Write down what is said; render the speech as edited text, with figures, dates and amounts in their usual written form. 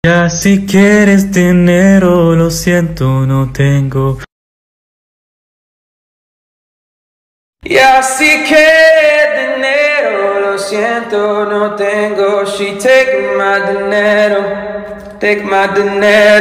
Ya si quieres dinero, lo siento, no tengo. Ya si quieres dinero, lo siento, no tengo. She take my dinero, take my dinero.